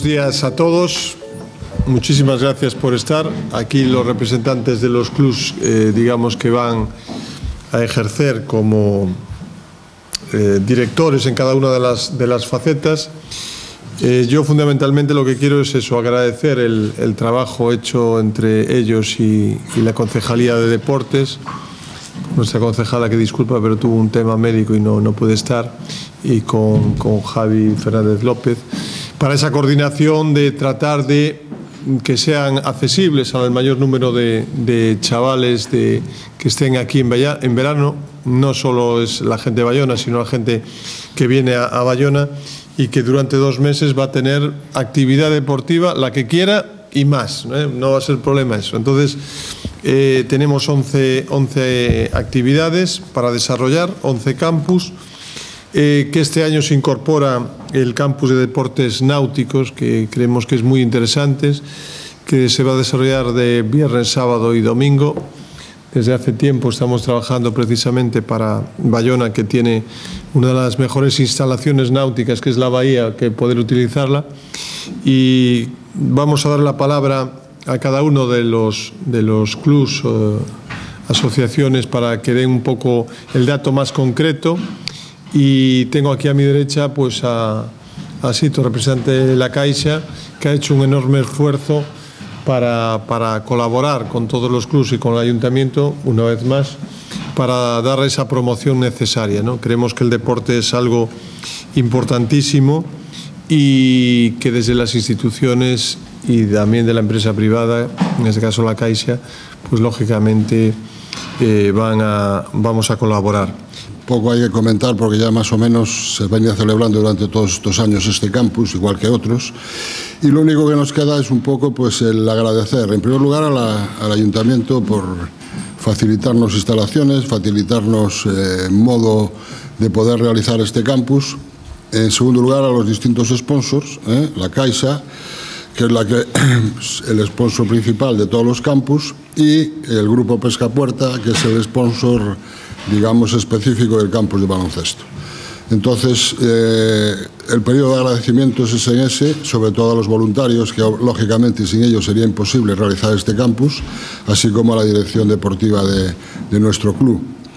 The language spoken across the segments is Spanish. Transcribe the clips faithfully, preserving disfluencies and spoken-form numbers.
buenos días a todos. Muchísimas gracias por estar. Aquí los representantes de los clubs, eh, digamos que van a ejercer como eh, directores en cada una de las, de las facetas. Eh, yo fundamentalmente lo que quiero es eso, agradecer el, el trabajo hecho entre ellos y, y la Concejalía de Deportes. Nuestra concejala, que disculpa, pero tuvo un tema médico y no, no puede estar, y con, con Javi Fernández López, para esa coordinación de tratar de que sean accesibles al mayor número de, de chavales de, que estén aquí en, Baya, en verano. No solo es la gente de Bayona, sino la gente que viene a, a Bayona, y que durante dos meses va a tener actividad deportiva, la que quiera y más, ¿eh? No va a ser problema eso. Entonces, eh, tenemos once, once actividades para desarrollar, once campus, eh, que este año se incorpora el campus de deportes náuticos, que creemos que es muy interesante, que se va a desarrollar de viernes, sábado y domingo. Desde hace tiempo estamos trabajando precisamente para Bayona, que tiene una de las mejores instalaciones náuticas, que es la bahía, que poder utilizarla. Y vamos a dar la palabra a cada uno de los, de los clubs, eh, asociaciones, para que den un poco el dato más concreto. Y tengo aquí a mi derecha pues a, a Sito, representante de la Caixa, que ha hecho un enorme esfuerzo para, para colaborar con todos los clubs y con el ayuntamiento, una vez más, para dar esa promoción necesaria, ¿no? Creemos que el deporte es algo importantísimo y que desde las instituciones y también de la empresa privada, en este caso la Caixa, pues lógicamente eh, van a, vamos a colaborar. Poco hay que comentar porque ya más o menos se venía celebrando durante todos estos años este campus, igual que otros, y lo único que nos queda es un poco pues el agradecer, en primer lugar, a la, al ayuntamiento por facilitarnos instalaciones, facilitarnos eh, modo de poder realizar este campus. En segundo lugar, a los distintos sponsors, ¿eh? La Caixa, que es la que, el sponsor principal de todos los campus, y el Grupo Pesca Puerta, que es el sponsor, digamos, específico del campus de baloncesto. Entonces, eh, el periodo de agradecimientos es en ese, sobre todo a los voluntarios, que lógicamente sin ellos sería imposible realizar este campus, así como a la dirección deportiva de, de nuestro club.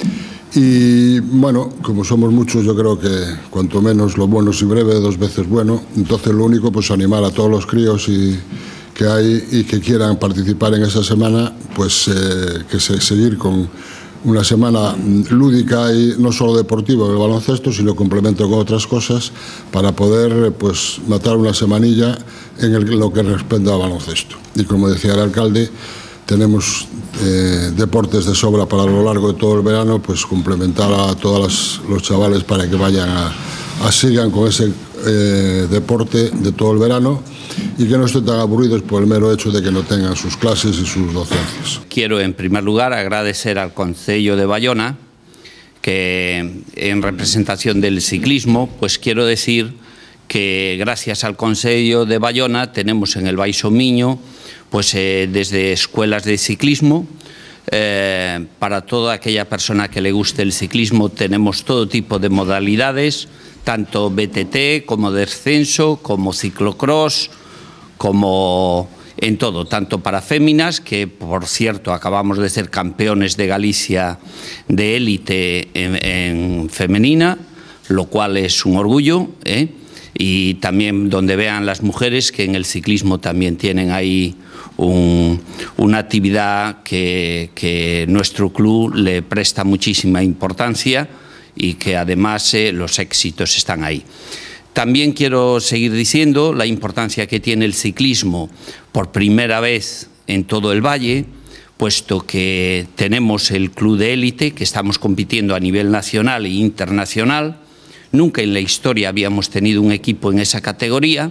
Y bueno, como somos muchos, yo creo que cuanto menos lo bueno es breve, dos veces bueno. Entonces lo único, pues animar a todos los críos y, que hay y que quieran participar en esa semana, pues eh, que se, seguir con una semana lúdica y no solo deportiva del baloncesto, sino complemento con otras cosas para poder pues matar una semanilla en el, lo que responde al baloncesto. Y como decía el alcalde, tenemos eh, deportes de sobra para a lo largo de todo el verano, pues complementar a todos los chavales para que vayan a, a sigan con ese eh, deporte de todo el verano y que no estén tan aburridos por el mero hecho de que no tengan sus clases y sus docencias. Quiero en primer lugar agradecer al Concello de Bayona, que en representación del ciclismo, pues quiero decir que gracias al Concello de Bayona tenemos en el Baixo Miño pues eh, desde escuelas de ciclismo, eh, para toda aquella persona que le guste el ciclismo tenemos todo tipo de modalidades, tanto B T T como descenso, como ciclocross, como en todo, tanto para féminas, que por cierto acabamos de ser campeones de Galicia de élite en, en femenina, lo cual es un orgullo, ¿eh? Y también donde vean las mujeres que en el ciclismo también tienen ahí un, una actividad que, que nuestro club le presta muchísima importancia y que además eh, los éxitos están ahí. También quiero seguir diciendo la importancia que tiene el ciclismo por primera vez en todo el Valle, puesto que tenemos el club de élite, que estamos compitiendo a nivel nacional e internacional. Nunca en la historia habíamos tenido un equipo en esa categoría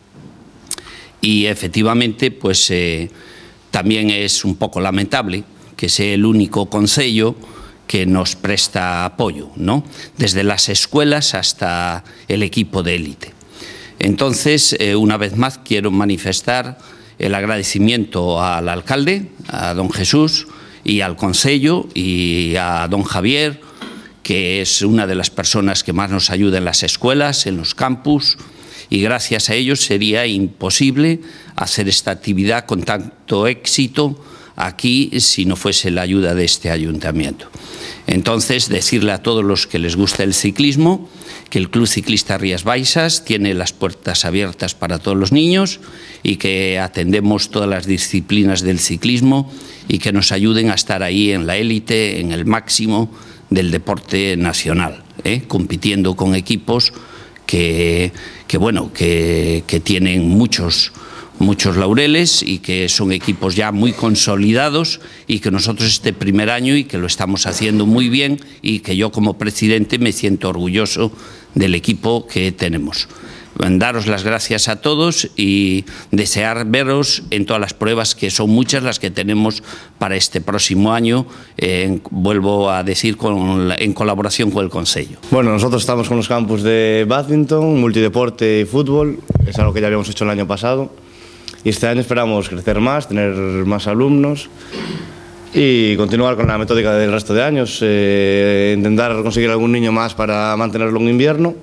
y efectivamente pues eh, también es un poco lamentable que sea el único concello que nos presta apoyo, ¿no? Desde las escuelas hasta el equipo de élite. Entonces, eh, una vez más quiero manifestar el agradecimiento al alcalde, a don Jesús, y al concello y a don Javier, que es una de las personas que más nos ayuda en las escuelas, en los campus, y gracias a ellos sería imposible hacer esta actividad con tanto éxito aquí si no fuese la ayuda de este ayuntamiento. Entonces, decirle a todos los que les gusta el ciclismo que el Club Ciclista Rías Baixas tiene las puertas abiertas para todos los niños y que atendemos todas las disciplinas del ciclismo y que nos ayuden a estar ahí en la élite, en el máximo del deporte nacional, ¿eh? compitiendo con equipos que, que, bueno, que, que tienen muchos muchos laureles y que son equipos ya muy consolidados y que nosotros este primer año y que lo estamos haciendo muy bien y que yo como presidente me siento orgulloso del equipo que tenemos. Daros las gracias a todos y desear veros en todas las pruebas, que son muchas las que tenemos para este próximo año, eh, vuelvo a decir, con la, en colaboración con el Concello. Bueno, nosotros estamos con los campus de bádminton, multideporte y fútbol, es algo que ya habíamos hecho el año pasado. Y este año esperamos crecer más, tener más alumnos y continuar con la metódica del resto de años, eh, intentar conseguir algún niño más para mantenerlo en invierno.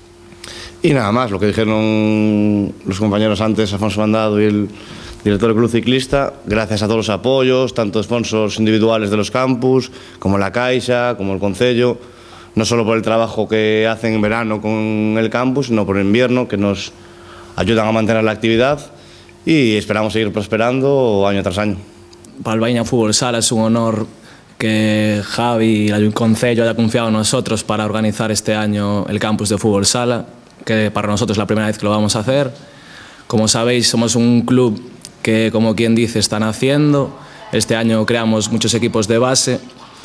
Y nada más, lo que dijeron los compañeros antes, Afonso Mandado y el director del Club Ciclista, gracias a todos los apoyos, tanto sponsors individuales de los campus, como la Caixa, como el Concello, no solo por el trabajo que hacen en verano con el campus, sino por el invierno, que nos ayudan a mantener la actividad. Y esperamos seguir prosperando año tras año. Para el Baña Fútbol Sala es un honor que Javi y el Concello haya confiado en nosotros para organizar este año el campus de Fútbol Sala, que para nosotros es la primera vez que lo vamos a hacer. Como sabéis, somos un club que, como quien dice, está naciendo. Este año creamos muchos equipos de base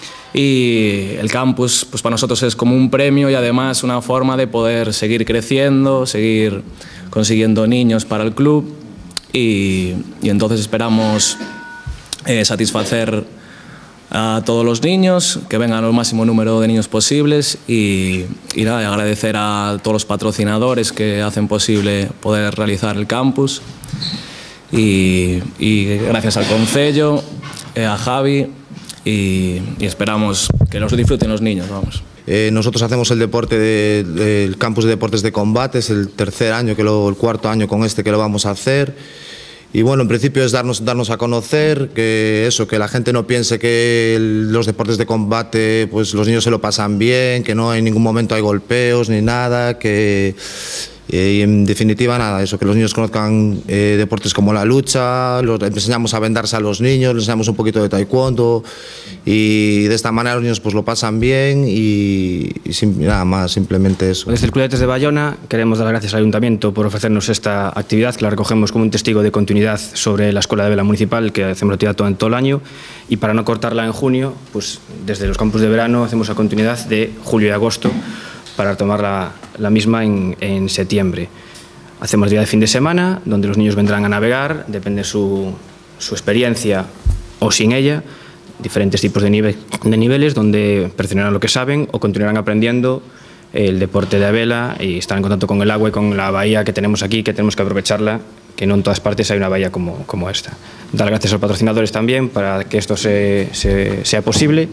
y el campus, pues para nosotros es como un premio y además una forma de poder seguir creciendo, seguir consiguiendo niños para el club. Y, y entonces esperamos eh, satisfacer a todos los niños, que vengan el máximo número de niños posibles y, y nada, agradecer a todos los patrocinadores que hacen posible poder realizar el campus y, y gracias al Concello, eh, a Javi y, y esperamos que los disfruten los niños, vamos. Eh, nosotros hacemos el deporte de, de, el campus de deportes de combate, es el tercer año, que lo, el cuarto año con este que lo vamos a hacer. Y bueno, en principio es darnos, darnos a conocer, que eso, que la gente no piense que el, los deportes de combate, pues los niños se lo pasan bien, que no en ningún momento hay golpeos ni nada, que eh, y en definitiva nada, eso, que los niños conozcan eh, deportes como la lucha, los enseñamos a vendarse a los niños, les enseñamos un poquito de taekwondo y de esta manera los niños pues lo pasan bien y, y sin, nada más, simplemente eso. Desde el Club de Athletes de Bayona queremos dar gracias al Ayuntamiento por ofrecernos esta actividad, que la recogemos como un testigo de continuidad sobre la Escuela de Vela Municipal, que hacemos la actividad todo, todo el año, y para no cortarla en junio, pues desde los campus de verano hacemos la continuidad de julio y agosto para tomar la, la misma en, en septiembre. Hacemos día de fin de semana, donde los niños vendrán a navegar, depende su, su experiencia o sin ella, diferentes tipos de, nive de niveles, donde perfeccionarán lo que saben o continuarán aprendiendo el deporte de vela y estar en contacto con el agua y con la bahía que tenemos aquí, que tenemos que aprovecharla, que no en todas partes hay una bahía como, como esta. Dar gracias a los patrocinadores también para que esto se, se, sea posible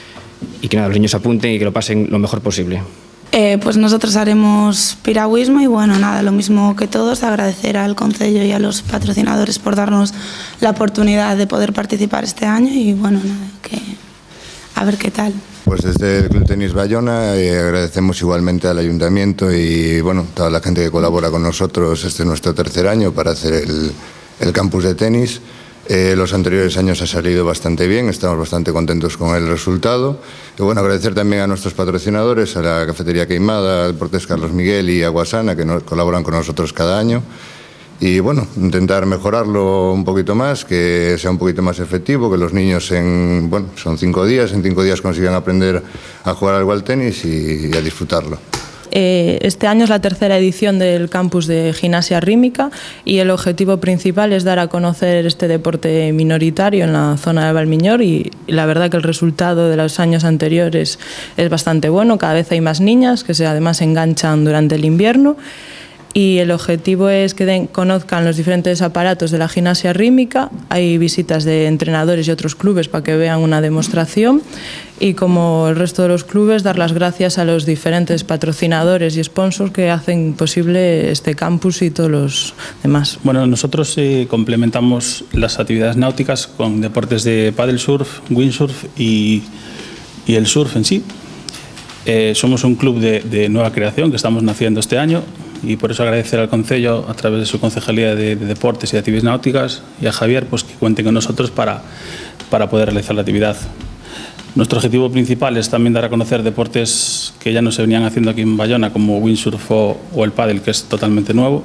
y que nada, los niños apunten y que lo pasen lo mejor posible. Eh, pues nosotros haremos piragüismo y bueno, nada, lo mismo que todos, agradecer al Concello y a los patrocinadores por darnos la oportunidad de poder participar este año y bueno, nada, que a ver qué tal. Pues desde el Club Tenis Bayona eh, agradecemos igualmente al Ayuntamiento y bueno, toda la gente que colabora con nosotros. Este es nuestro tercer año para hacer el, el campus de tenis. Eh, los anteriores años ha salido bastante bien, estamos bastante contentos con el resultado. Y bueno, agradecer también a nuestros patrocinadores, a la Cafetería Queimada, a Deportes Carlos Miguel y a Guasana, que nos, colaboran con nosotros cada año. Y bueno, intentar mejorarlo un poquito más, que sea un poquito más efectivo, que los niños en, bueno, son cinco días, en cinco días consigan aprender a jugar algo al tenis y, y a disfrutarlo. Este año es la tercera edición del campus de gimnasia rítmica y el objetivo principal es dar a conocer este deporte minoritario en la zona de Valmiñor y la verdad que el resultado de los años anteriores es bastante bueno, cada vez hay más niñas que se además enganchan durante el invierno y el objetivo es que den, conozcan los diferentes aparatos de la gimnasia rítmica. Hay visitas de entrenadores y otros clubes para que vean una demostración, y como el resto de los clubes, dar las gracias a los diferentes patrocinadores y sponsors que hacen posible este campus y todos los demás. Bueno, nosotros eh, complementamos las actividades náuticas con deportes de paddle surf, windsurf y, y el surf en sí. Eh, somos un club de, de nueva creación que estamos naciendo este año, y por eso agradecer al Concello, a través de su Concejalía de, de Deportes y de Actividades Náuticas, y a Javier, pues que cuenten con nosotros para, para poder realizar la actividad. Nuestro objetivo principal es también dar a conocer deportes que ya no se venían haciendo aquí en Bayona, como windsurf o, o el pádel, que es totalmente nuevo,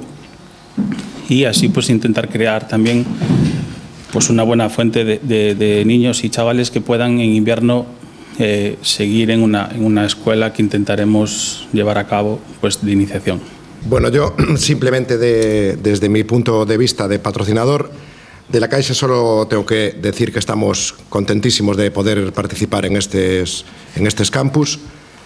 y así pues intentar crear también pues una buena fuente de, de, de niños y chavales que puedan en invierno eh, seguir en una, en una escuela que intentaremos llevar a cabo pues de iniciación. Bueno, yo simplemente de, desde mi punto de vista de patrocinador de la Caixa solo tengo que decir que estamos contentísimos de poder participar en estos, en estos campus.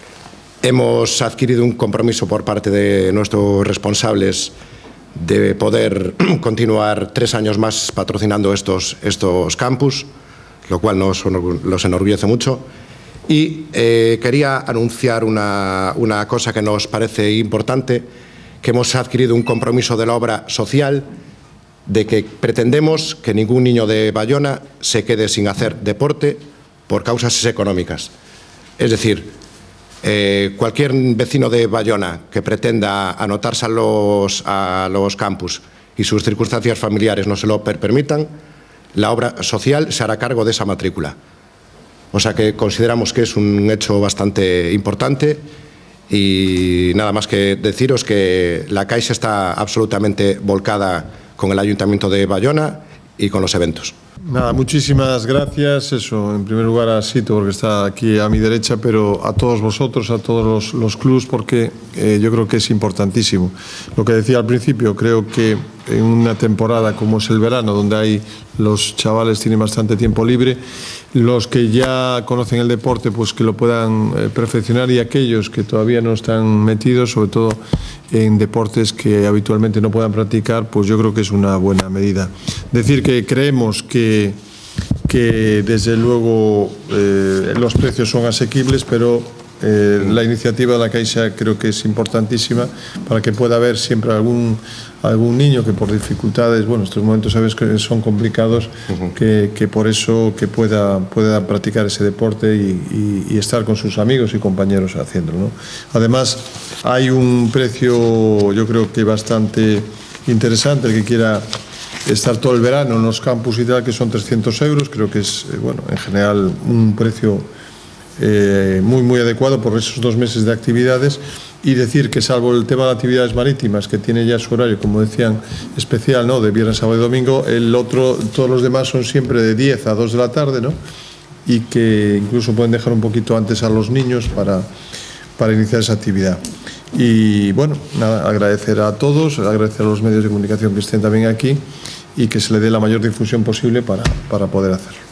Hemos adquirido un compromiso por parte de nuestros responsables de poder continuar tres años más patrocinando estos, estos campus, lo cual nos los enorgullece mucho. Y eh, quería anunciar una, una cosa que nos parece importante, que hemos adquirido un compromiso de la obra social, de que pretendemos que ningún niño de Bayona se quede sin hacer deporte por causas económicas. Es decir, eh, cualquier vecino de Bayona que pretenda anotarse a los, a los campus y sus circunstancias familiares no se lo permitan, la obra social se hará cargo de esa matrícula. O sea que consideramos que es un hecho bastante importante, y nada más que deciros que la Caixa está absolutamente volcada con el Ayuntamiento de Bayona y con los eventos. Nada, muchísimas gracias. Eso, en primer lugar a Sito, porque está aquí a mi derecha, pero a todos vosotros, a todos los, los clubs, porque eh, yo creo que es importantísimo. Lo que decía al principio, creo que en una temporada como es el verano, donde hay los chavales tienen bastante tiempo libre, los que ya conocen el deporte, pues que lo puedan eh, perfeccionar, y aquellos que todavía no están metidos, sobre todo en deportes que habitualmente no puedan practicar, pues yo creo que es una buena medida. Decir que creemos que, que desde luego eh, los precios son asequibles, pero eh, la iniciativa de la Caixa creo que es importantísima para que pueda haber siempre algún, algún niño que por dificultades, bueno, estos momentos sabes que son complicados, uh-huh. que, que por eso que pueda, pueda practicar ese deporte y, y, y estar con sus amigos y compañeros haciéndolo, ¿no? Además, hay un precio yo creo que bastante interesante, el que quiera estar todo el verano en los campus y tal, que son trescientos euros, creo que es, bueno, en general un precio eh, muy muy adecuado por esos dos meses de actividades. Y decir que salvo el tema de actividades marítimas, que tiene ya su horario, como decían, especial, ¿no?, de viernes, sábado y domingo, el otro, todos los demás son siempre de diez a dos de la tarde, ¿no?, y que incluso pueden dejar un poquito antes a los niños para, para iniciar esa actividad. Y bueno, nada, agradecer a todos, agradecer a los medios de comunicación que estén también aquí, y que se le dé la mayor difusión posible para, para poder hacerlo.